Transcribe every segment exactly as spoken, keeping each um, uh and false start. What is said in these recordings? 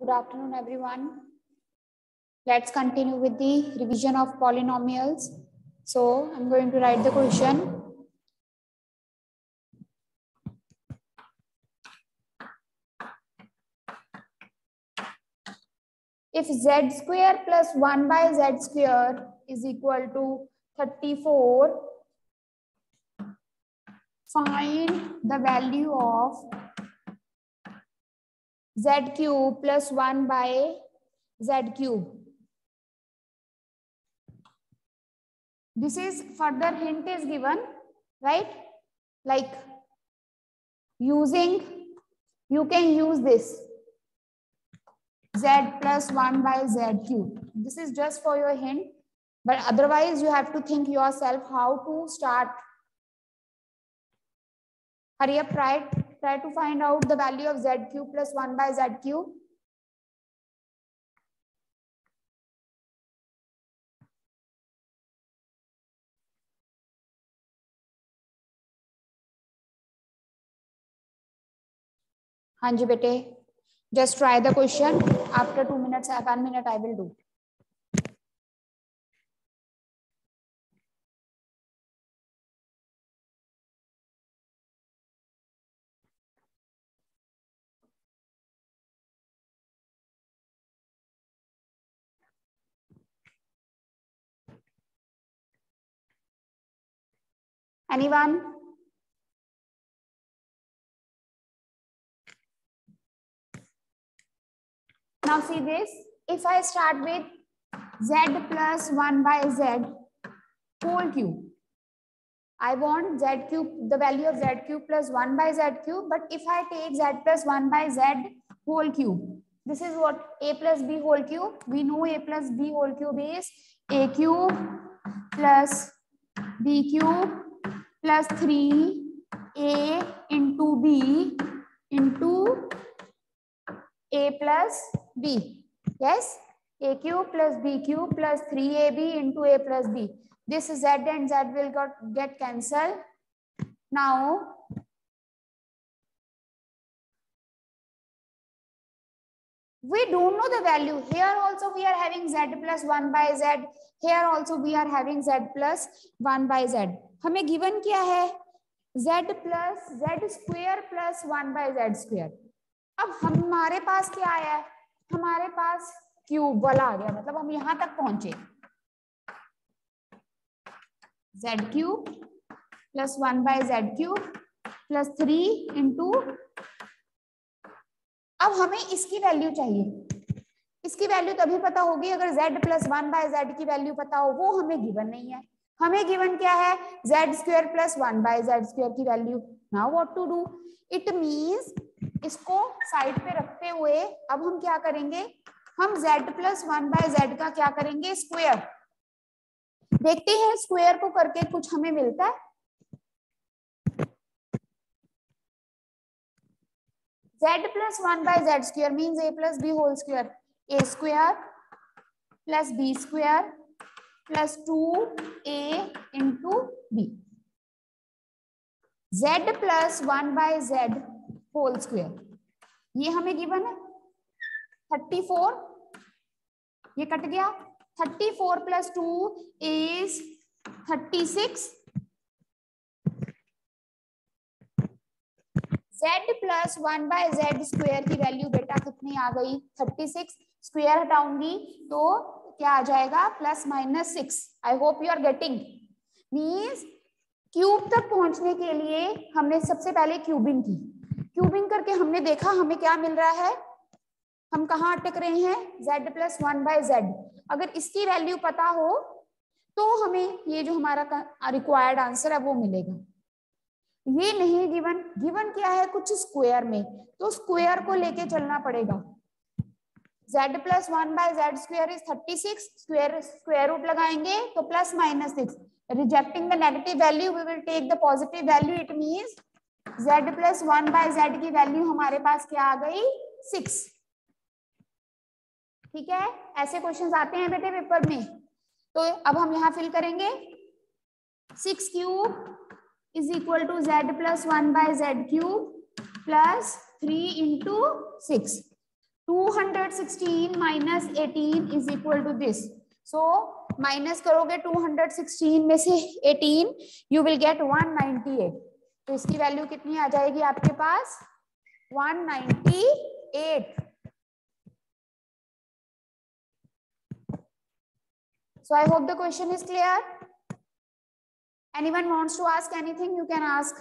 Good afternoon, everyone. Let's continue with the revision of polynomials. So I'm going to write the question. If z square plus one by z square is equal to thirty-four, find the value of z cube plus one by z cube. This is further hint is given, right? Like using, you can use this z plus one by z cube. This is just for your hint, but otherwise you have to think yourself how to start. Hurry up, try, try to find out the value of z cube plus one by z cube. हाँ जी बेटे, just try the question. After two minutes, one minute I will do. Anyone? Now see this. If I start with z plus one by z whole cube, I want z cube, the value of z cube plus one by z cube. But if I take z plus one by z whole cube, this is what a plus b whole cube. We know a plus b whole cube is a cube plus b cube plus three a into b into a plus b. Yes, a cube plus b cube plus three a b into a plus b. This z and z will got, get cancelled. Now we don't know the value. Here also we are having z plus one by z. Here also we are having z plus one by z. हमें given क्या है? z plus z square plus one by z square. अब हमारे पास क्या आया है? हमारे पास क्यूब वाला आ गया, मतलब हम यहां तक पहुंचे. z cube plus one by Z cube plus three into. अब हमें इसकी वैल्यू चाहिए. इसकी वैल्यू तभी पता होगी अगर z plus one by Z की वैल्यू पता हो. वो हमें गिवन नहीं है. हमें गिवन क्या है? z square plus one by Z square की value. Now what to do? It means इसको साइड पे रखते हुए अब हम क्या करेंगे? हम z plus one by Z का क्या करेंगे? स्क्वायर. देखते हैं स्क्वायर को करके कुछ हमें मिलता है. z plus one by Z square means a plus B whole square. a square plus B square plus two A into B. z plus one by Z whole square ये हमें गिवन है thirty four. ये cut गया. Thirty four plus two is thirty six. z plus one by Z square की value बेटा कितनी आ गई? Thirty six. Square हटाऊंगी तो क्या आ जाएगा? Plus minus six. I hope you are getting. Means cube तक पहुंचने के लिए हमने सबसे पहले क्यूबिंग की. क्यूबिंग करके हमने देखा हमें क्या मिल रहा है. हम कहाँ अटक रहे हैं? z plus one by Z. अगर इसकी वैल्यू पता हो तो हमें ये जो हमारा रिक्वायर्ड आंसर है वो मिलेगा. ये नहीं गिवन. गिवन क्या है? कुछ स्क्वायर में. तो स्क्वायर को लेके चलना पड़ेगा. z plus one by Z square is thirty six. Square square root लगाएंगे तो plus minus six. Rejecting the negative value we will take the positive value. It means z plus one by Z की value हमारे पास क्या आ गई? Six. ठीक है, ऐसे क्वेश्चंस आते हैं बेटे पेपर में. तो अब हम यहाँ फिल करेंगे. Six cube is equal to z plus one by Z cube plus three into six. Two hundred sixteen minus eighteen is equal to this. So minus करोगे टू हंड्रेड सिक्सटीन में से eighteen, you will get one ninety eight. तो इसकी value कितनी आ जाएगी आपके पास? One ninety eight. So I hope the question is clear. Anyone wants to ask anything, you can ask.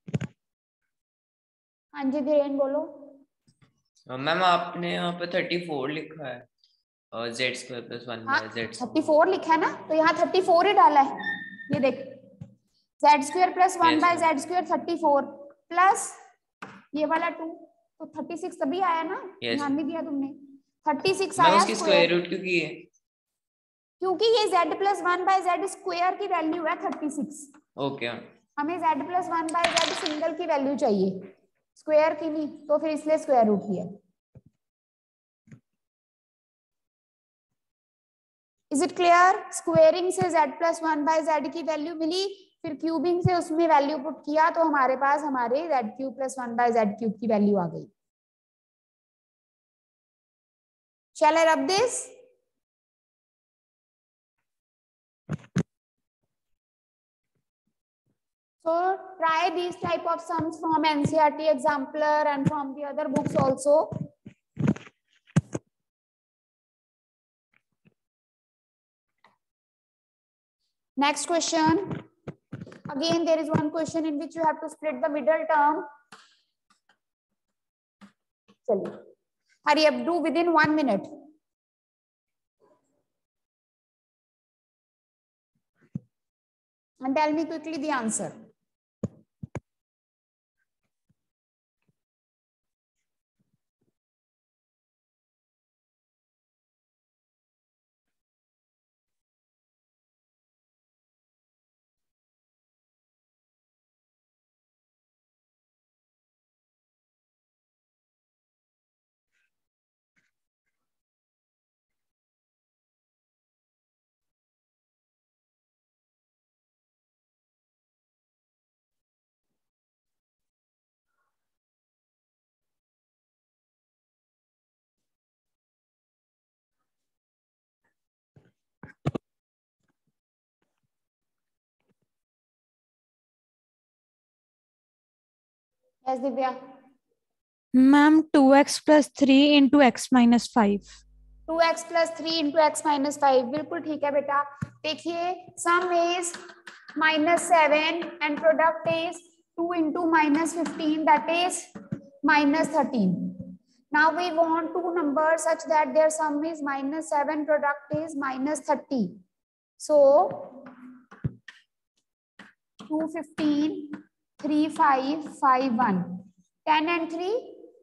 हाँ जी धीरेन बोलो. मैम आपने यहाँ पे थर्टी फोर लिखा है और z square plus one by z. Thirty four लिखा है ना, तो यहाँ थर्टी फोर ही डाला है. ये देख, z square plus one by Z square thirty four plus ये वाला टू, तो थर्टी सिक्स तभी आया ना. ध्यान नहीं दिया तुमने. थर्टी सिक्स आया. उसकी स्क्वायर रूट क्यों की है? क्योंकि ये z plus one by Z square की वैल्यू है थर्टी सिक्स. ओके. हमें z plus one by Z single की वैल्यू चाहिए, स्क्वायर की नहीं, तो फिर इसलिए स्क्वायर रूट किया. Is it clear? स्क्वेयरिंग से z plus one by Z की वैल्यू मिली, फिर क्यूबिंग से उसमें वैल्यू पुट किया, तो हमारे पास हमारे z cube plus one by Z cube की वैल्यू आ गई. Shall I rub this? So try these type of sums from N C E R T Exemplar and from the other books also. Next question. Again, there is one question in which you have to split the middle term. Chaliye, hurry up, do within one minute. And tell me quickly the answer. Yes, Divya. Ma'am, two x plus three into x minus five. Two X plus three into x minus five. बिल्कुल ठीक है बेटा. देखिए, sum is minus seven and product is two into minus fifteen, that is minus thirteen. Now we want two numbers such that their sum is minus seven, product is minus thirty. So two fifteen, three five, five one. ten and three.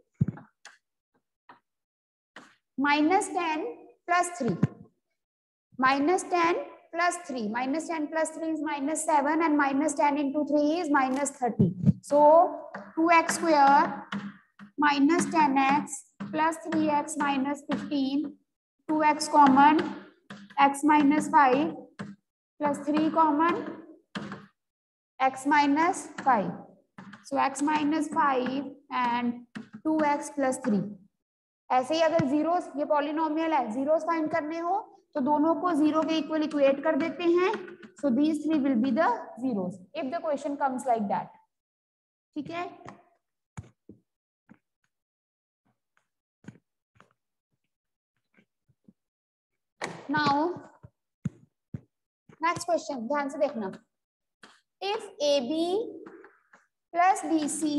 Minus ten plus three. Minus ten plus three. Minus ten plus three is minus seven, and minus ten into three is minus thirty. So two x square minus ten x plus three x minus fifteen. two x common, x minus five plus three common, x minus five. So x minus five and two x plus three. ऐसे ही अगर zeros, ये polynomial है, zeros find करने हो तो दोनों को zero के इक्वल इक्वेट कर देते हैं. So these three will be the zeros if the question comes like that. ठीक है. नाउ नेक्स्ट क्वेश्चन, ध्यान से देखना. इफ A B plus B C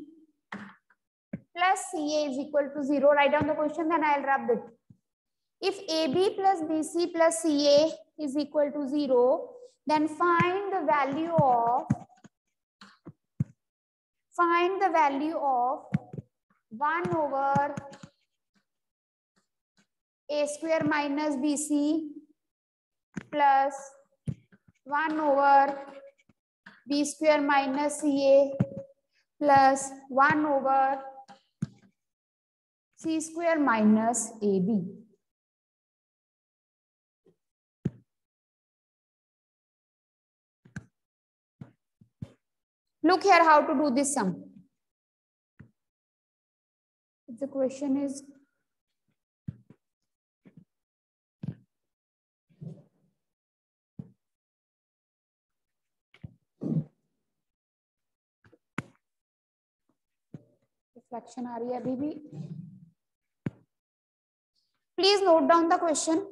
plus C A is equal to zero. Write down the question, then I'll rub it. If A B plus B C plus C A is equal to zero, then find the value of find the value of one over A square minus B C plus one over B square minus C A plus one over C square minus A B. Look here how to do this sum. If the question is fraction आ रही है अभी भी. Please note down the question.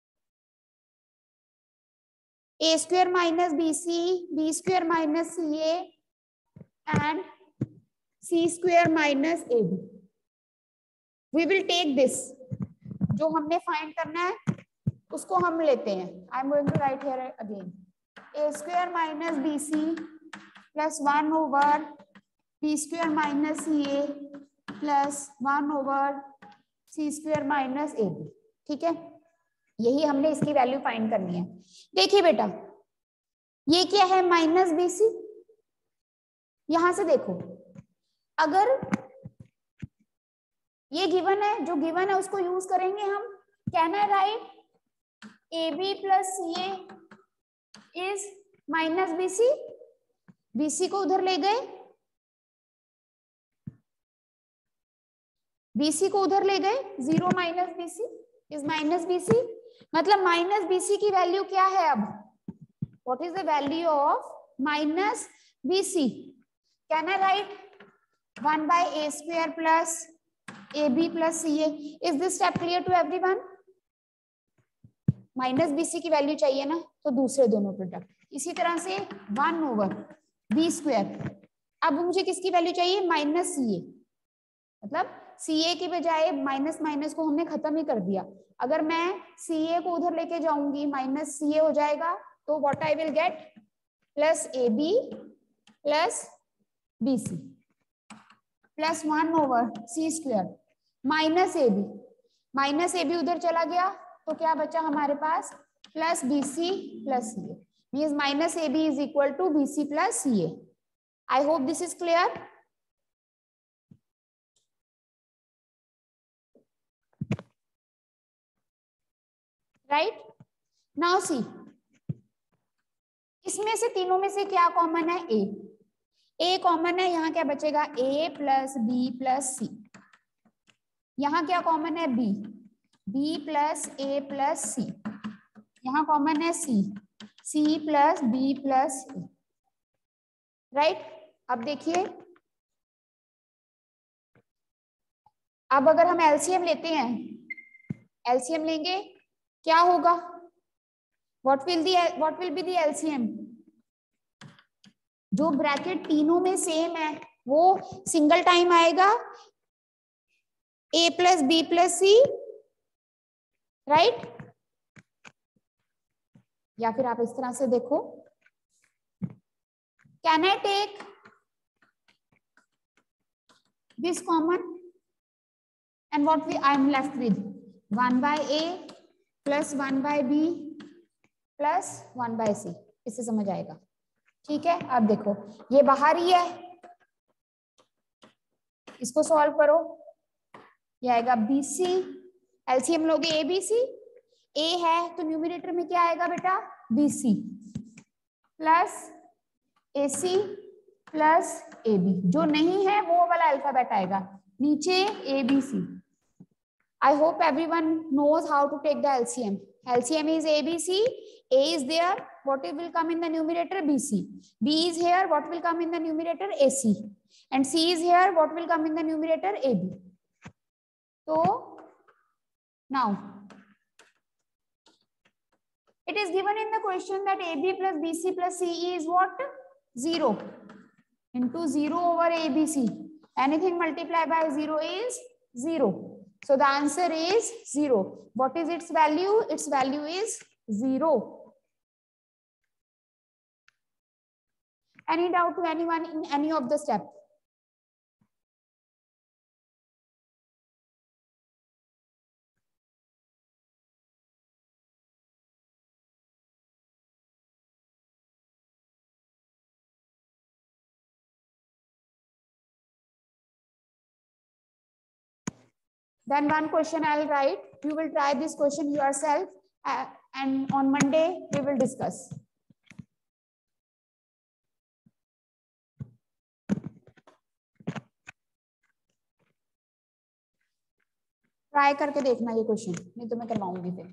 A square minus B C, B square minus C A and C square minus A B. We will take this. जो हमने find करना है उसको हम लेते हैं. I am going to write here again. A square minus B C plus one over B square minus C A plus one over C square minus A B. ठीक है, यही हमने इसकी वैल्यू फाइंड करनी है. देखिए बेटा, ये क्या है? Minus B C. यहां से देखो, अगर ये गिवन है, जो गिवन है उसको यूज करेंगे हम. Can I write A B plus C A is minus B C. B C को उधर ले गए, बी सी को उधर ले गए. Zero minus B C is minus B C. मतलब माइनस बी सी की वैल्यू क्या है अब? What is the value of minus B C? Can I write one by A square plus A B plus C A. Is this step clear to everyone? Minus B C की value चाहिए ना, तो दूसरे दोनों product. इसी तरह से one over B square. अब मुझे किसकी वैल्यू चाहिए? Minus C A. मतलब सी ए की बजाय माइनस माइनस को हमने खत्म ही कर दिया. अगर मैं सी ए को उधर लेके जाऊंगी, माइनस सी ए हो जाएगा. तो what I will get? Plus A B plus B C plus one over C square minus A B. Minus A B उधर चला गया तो क्या बचा हमारे पास? Plus B C plus C A. Means minus A B is equal to B C plus C A. I hope this is clear. Right now see, इसमें से तीनों में से क्या कॉमन है? ए. ए कॉमन है. यहाँ क्या बचेगा? A plus B plus C. यहाँ क्या कॉमन है? B. B plus A plus C. यहाँ कॉमन है C. C plus B plus A. Right. अब देखिए, अब अगर हम एलसीएम लेते हैं, एलसीएम लेंगे, क्या होगा? What will the what will be the LCM? जो ब्रैकेट तीनों में सेम है वो सिंगल टाइम आएगा. A plus B plus C. Right. या फिर आप इस तरह से देखो, can I take this common and what we I am left with one by A plus one by B plus one by C. इससे समझ आएगा. ठीक है, अब देखो ये बाहर ही है, इसको सॉल्व करो. ये आएगा बी सी. एलसीएम लोगे ए बी सी. ए है तो न्यूमरेटर में क्या आएगा बेटा? B C plus A C plus A B. जो नहीं है वो वाला अल्फाबेट आएगा नीचे, A B C. I hope everyone knows how to take the L C M. L C M is A B C. A is there. What will come in the numerator? B C. B is here. What will come in the numerator? A C. And C is here. What will come in the numerator? A B. So now it is given in the question that A B plus B C plus C E is what? Zero. Into zero over A B C. Anything multiplied by zero is zero. So the answer is zero. What is its value? Its value is zero. Any doubt to anyone in any of the steps? Then one question I'll write. You will try this question yourself, uh, and on Monday we will discuss. Try करके देखना ये question, नहीं तो मैं करवाऊंगी फिर.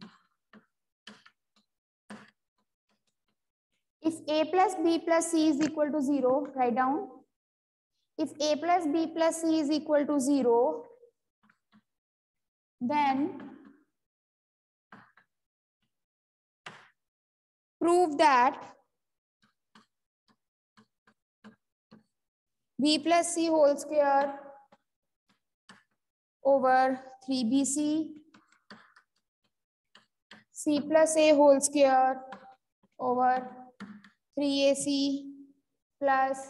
If a plus b plus c is equal to zero, write down. if a plus b plus c is equal to zero, then prove that b plus c whole square over three b c, c plus a whole square over three a c plus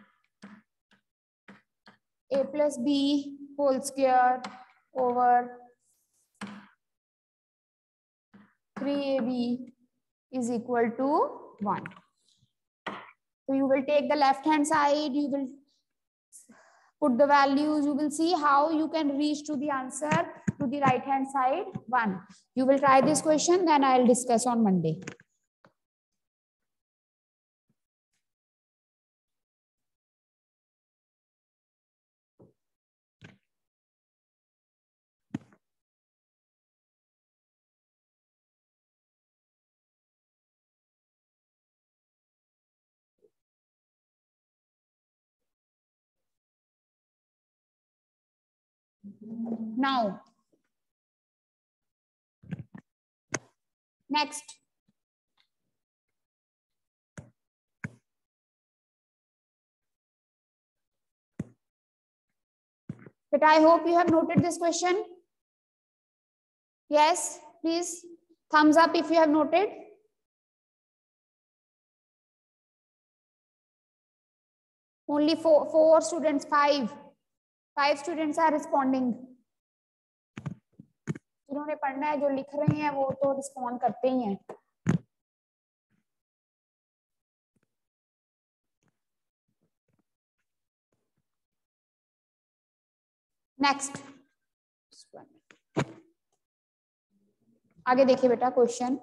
a plus b whole square over three a b is equal to one. So you will take the left hand side, you will put the values, you will see how you can reach to the answer to the right hand side one. You will try this question, then I'll discuss on Monday. Now, next. But I hope you have noted this question. Yes, please thumbs up if you have noted. Only four, four students, five. Five students are responding. जिन्होंने पढ़ना है, जो लिख रहे हैं वो तो respond करते ही हैं. नेक्स्ट, आगे देखिए बेटा question.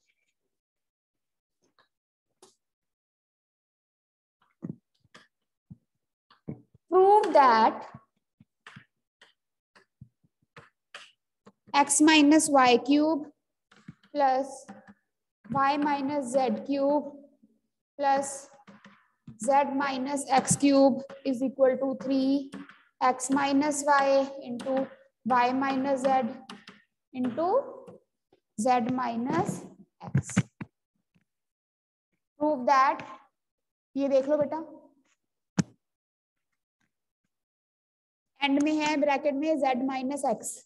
Prove that x minus y cube plus y minus z cube plus z minus x cube is equal to three x minus y into y minus z into z minus x. Prove that. ये देख लो बेटा, and में है bracket में z minus x.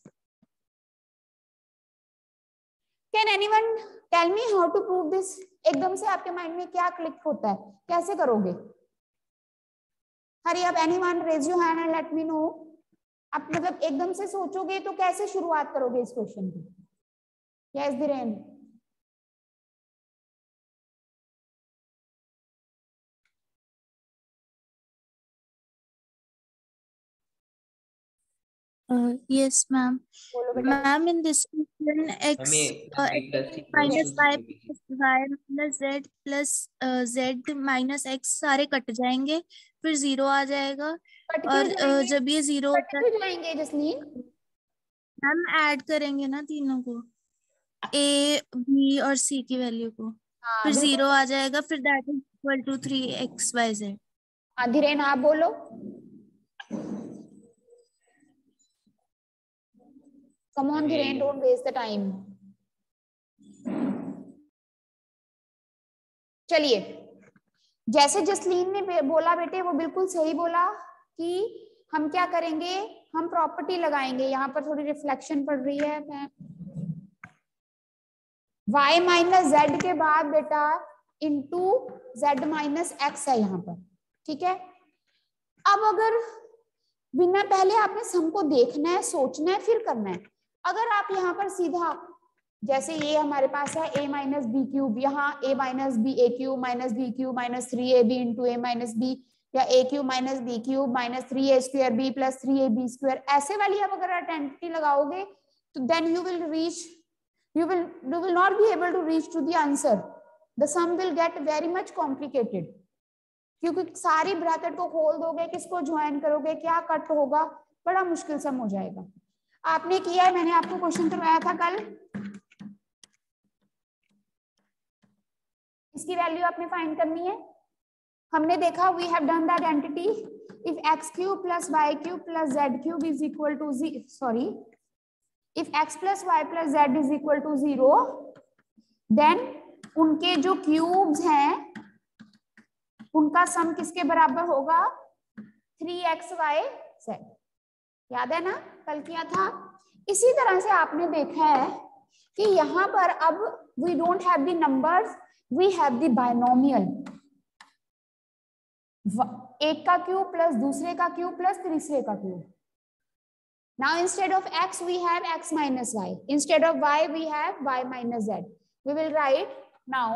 Can anyone tell me how to prove this? एकदम से आपके mind में क्या क्लिक होता है, कैसे करोगे? हरी, अब anyone raise your hand and let me know. आप मतलब एकदम से सोचोगे तो कैसे शुरुआत करोगे इस क्वेश्चन की? Yes, Dhiren. Uh, yes, ma'am. Ma'am, in this question, x uh, x minus y plus y minus z plus uh, z minus x सारे कट जाएंगे, फिर जीरो आ जाएगा. और uh, जब ये जीरो होता है जाएंगे जसलीन, मैम ऐड करेंगे ना तीनों को, a b और c की वैल्यू को, फिर जीरो आ जाएगा, फिर that is equal to three x Y Z. Dhiren आप बोलो. Come on, Dhiren, don't waste the time. चलिए, जैसे जसलीन ने बोला बेटे, वो बिल्कुल सही बोला कि हम क्या करेंगे, हम प्रॉपर्टी लगाएंगे. यहाँ पर थोड़ी रिफ्लेक्शन पड़ रही है. y माइनस जेड के बाद बेटा इंटू जेड माइनस एक्स है यहाँ पर. ठीक है. अब अगर बिना, पहले आपने सम को देखना है, सोचना है, फिर करना है. अगर आप यहाँ पर सीधा, जैसे ये हमारे पास है a माइनस बी क्यूब, यहाँ a minus b a cube minus b cube minus three a b into a minus b, या a cube minus b cube minus three a square b plus three a b square, ऐसे वाली आप अगर identity लगाओगे तो then you will reach, you will you will not be able to reach to the answer. The sum will get very much complicated, क्योंकि सारी bracket को खोल दोगे, किसको ज्वाइन करोगे, क्या कट होगा, बड़ा मुश्किल सम हो जाएगा. आपने किया है, मैंने आपको क्वेश्चन करवाया था कल, इसकी वैल्यू आपने फाइंड करनी है. हमने देखा we have done the identity if x cube plus y cube plus z cube is equal to z, sorry, if x plus y plus z is equal to zero, then उनके जो cubes हैं उनका सम किसके बराबर होगा? Three x Y z. याद है ना, कल किया था। इसी तरह से आपने देखा है कि यहाँ पर अब we don't have the numbers, we have the binomial. एक का क्यूब प्लस दूसरे का क्यूब प्लस तीसरे का cube. Now instead of x we have x minus y, instead of y we have y minus z. We will write now,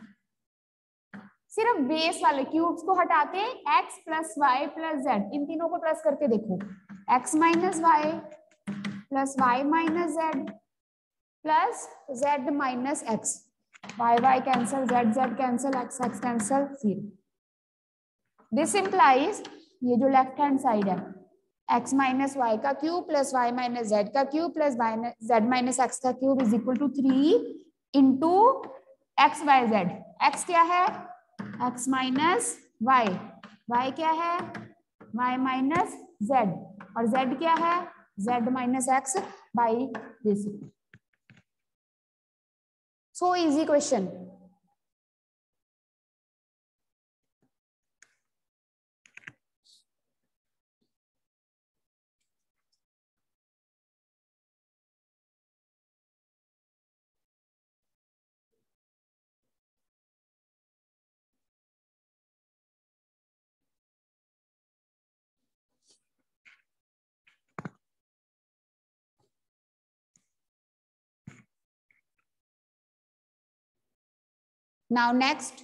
सिर्फ base वाले cubes को हटा के x plus y plus z, इन तीनों को प्लस करके देखो, x minus y plus y minus z plus z minus x, y y cancel, z z cancel, x x cancel, zero. This implies ये जो लेफ्ट हैंड साइड है x minus y का cube plus y minus z का cube plus z minus x का cube is equal to three into x Y z. x क्या है? x minus Y, y क्या है? y माइनस जेड, और z क्या है? z minus x by this. So easy question. Now next,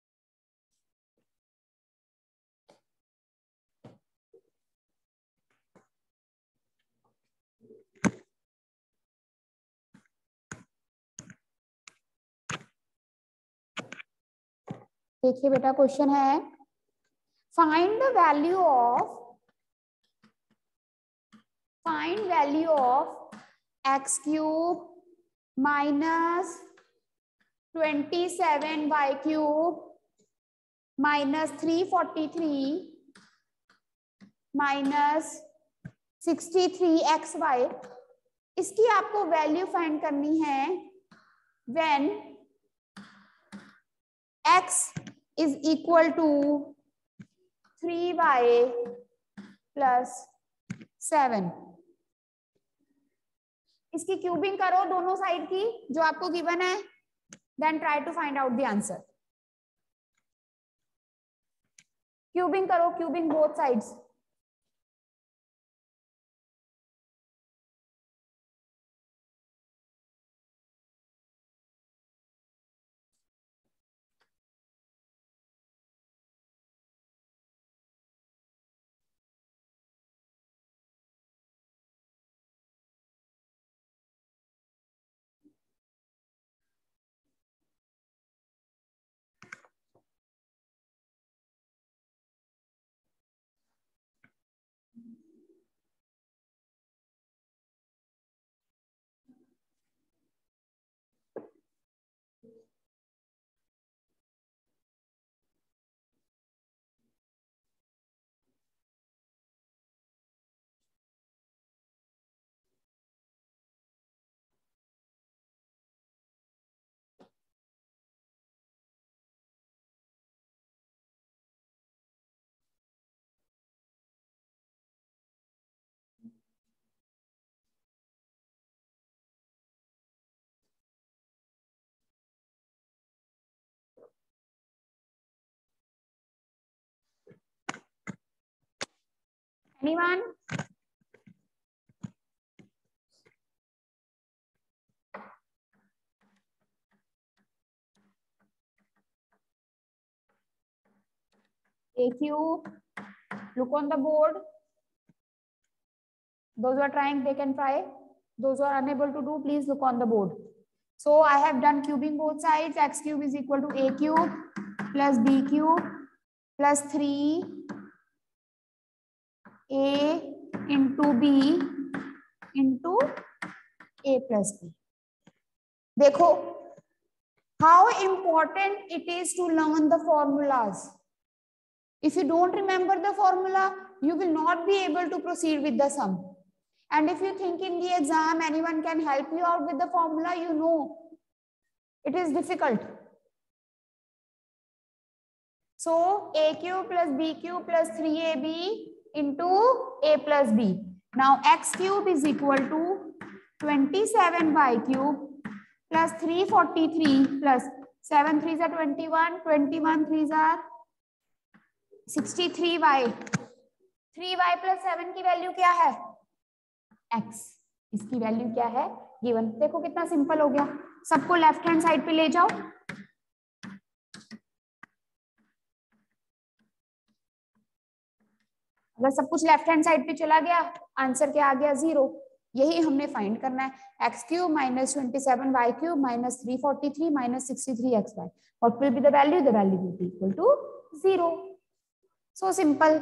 देखिए बेटा क्वेश्चन है, find the value of find value of x cube minus twenty seven y cube minus three forty three minus sixty three x y. इसकी आपको value find करनी है when x is equal to three y plus seven. इसकी cubing करो दोनों side की जो आपको गिवन है, then try to find out the answer. Cubing करो, cubing both sides. Anyone? A cube. Look on the board. Those who are trying, they can try. Those who are unable to do, please look on the board. So I have done cubing both sides. X cube is equal to a cube plus b cube plus three a into b into a plus b. देखो, how important it is to learn the formulas. If you don't remember the formula, you will not be able to proceed with the sum. And if you think in the exam anyone can help you out with the formula, you know it is difficult. So a cube plus b cube plus three a b into a plus b. Now x cube is equal to twenty-seven y cube plus three forty-three plus seven threes are twenty-one, twenty-one threes are sixty-three y. three y plus seven की value क्या है? x. इसकी value क्या है? Given. देखो कितना simple हो गया. सबको लेफ्ट हैंड साइड पे ले जाओ. अगर सब कुछ लेफ्ट हैंड साइड पे चला गया, आंसर क्या आ गया? जीरो. यही हमने फाइंड करना है. X cube minus twenty seven y cube minus three forty three minus sixty three x y. What will be the value? The value will be equal to zero. So simple.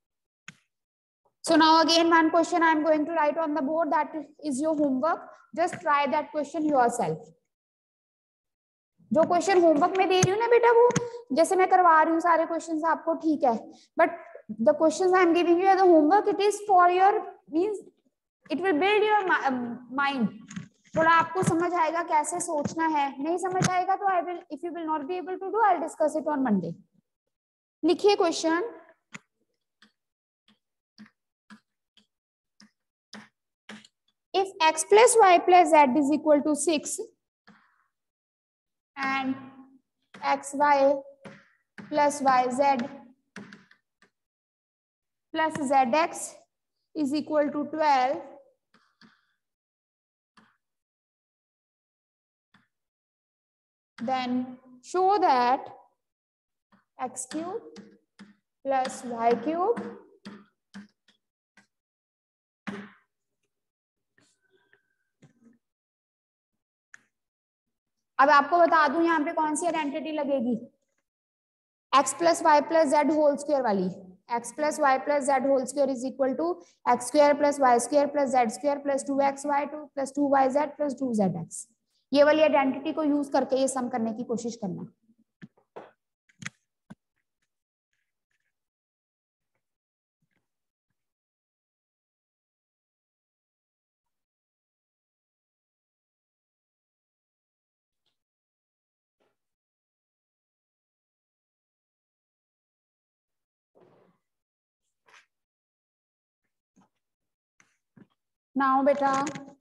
So now again one question I am going to write on the board. That is your homework. Just try that question yourself. जो question homework में दे रही हूँ ना बेटा, वो जैसे मैं करवा रही हूँ सारे क्वेश्चंस आपको, ठीक है, but the questions I am giving you as a homework, it is for your means it will build your mind. थोड़ा आपको समझ आएगा कैसे सोचना है. नहीं समझ आएगा तो I will, if you will not be able to do, I'll discuss it on Monday. लिखिए question. If x plus y plus z is equal to six and xy plus yz plus zx is equal to twelve, then show that x cube plus y cube अब आपको बता दूं यहाँ पे कौन सी identity लगेगी. x plus y plus z whole square वाली. x plus y plus z whole square is equal to x square plus y square plus z square plus two x y two plus two y z plus two z x. ये वाली identity को use करके ये सम करने की कोशिश करना. Now beta,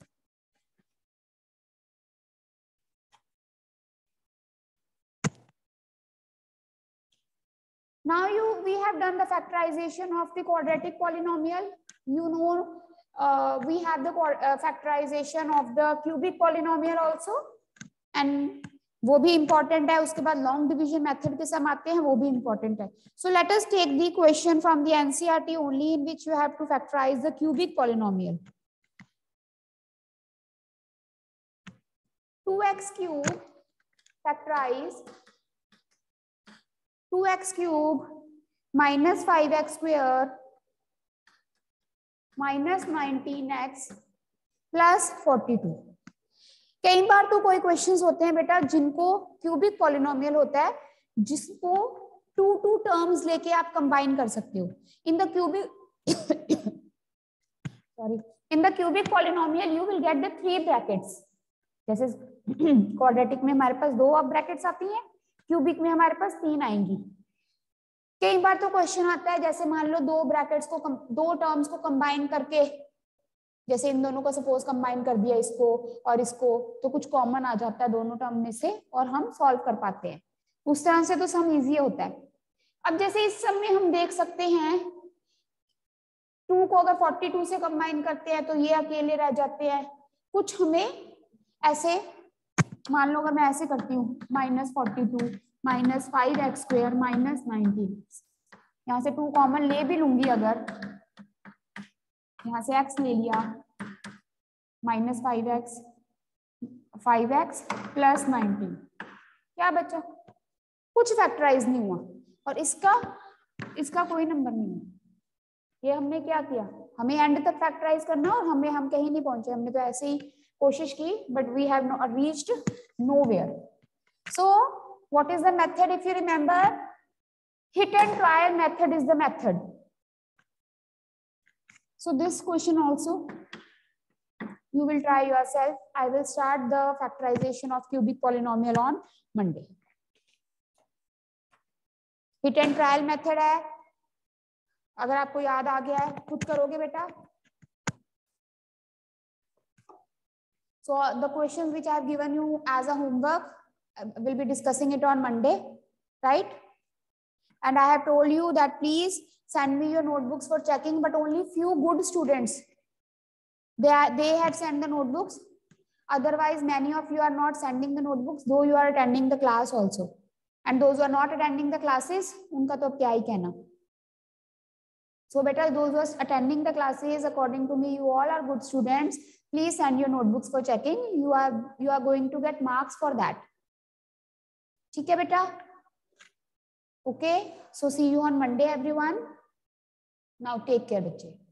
now you we have done the factorization of the quadratic polynomial. You know uh, we have the uh, factorization of the cubic polynomial also, and वो भी important है. उसके बाद long division method के सम आते हैं, वो भी important है. So let us take the question from the N C E R T only, in which you have to factorize the cubic polynomial. two x cube factorize two x cube minus five x square minus nineteen x plus forty-two. कई बार तो कोई questions होते हैं बेटा जिनको cubic polynomial होता है, जिसको टू टू टर्म्स लेके आप कंबाइन कर सकते हो. In the cubic sorry in the cubic polynomial you will get the three brackets. जैसे क्वाड्रेटिक में हमारे पास दो अब ब्रैकेट्स आती हैं, क्यूबिक में हमारे पास तीन आएंगी. कई बार तो क्वेश्चन आता है जैसे मान लो दो ब्रैकेट्स को दो टर्म्स को कंबाइन करके, जैसे इन दोनों को सपोज कंबाइन कर दिया इसको और इसको, तो कुछ कॉमन आ जाता है दोनों टर्म में से और हम सॉल्व कर पाते हैं. उस तरह से तो सम इजी होता है. अब जैसे इस सम में हम देख सकते हैं टू को अगर फोर्टी टू से कंबाइन करते हैं तो ये अकेले रह जाते हैं. कुछ हमें ऐसे मान लो अगर मैं ऐसे करती हूँ minus forty two minus five x square minus nineteen, यहाँ से टू कॉमन ले भी लूंगी, अगर यहाँ से x ले लिया minus five x five x plus nineteen, क्या बचा? कुछ फैक्टराइज नहीं हुआ और इसका इसका कोई नंबर नहीं है. ये हमने क्या किया, हमें एंड तक फैक्टराइज करना और हमें हम कहीं नहीं पहुंचे. हमने तो ऐसे ही कोशिश की, but we have reached nowhere. So what is the method? If you remember, hit and trial method is the method. So this question also you will try yourself. I will start the factorization of cubic polynomial on Monday. Hit and trial method है, अगर आपको याद आ गया है खुद करोगे बेटा. So the questions which I have given you as a homework, will be discussing it on Monday, right? And I have told you that please send me your notebooks for checking, but only few good students, they are, they had sent the notebooks. Otherwise, many of you are not sending the notebooks, though you are attending the class also. And those who are not attending the classes, unka to kya hi kehna. So better those who are attending the classes, according to me, you all are good students. Please send your notebooks for checking. You are you are going to get marks for that. ठीक है बेटा? Okay. So see you on Monday, everyone. Now take care, बच्चे.